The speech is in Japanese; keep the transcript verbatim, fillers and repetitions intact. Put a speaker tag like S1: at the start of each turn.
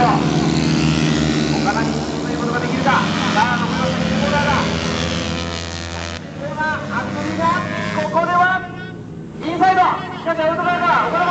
S1: 岡田に進むということができるか。さあ残りは選手コーナーだ。アクトリーがここではインサイドしかしアウト側が岡田